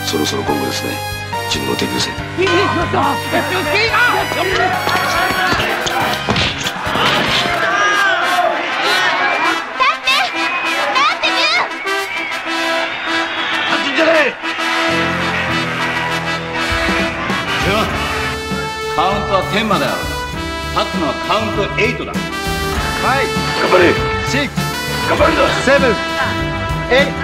そろそろゴングですね。順応デビュー戦。 カウントは10まである。立つのはカウント8だ。 はい、頑張れ。6、頑張るんだ。7、8。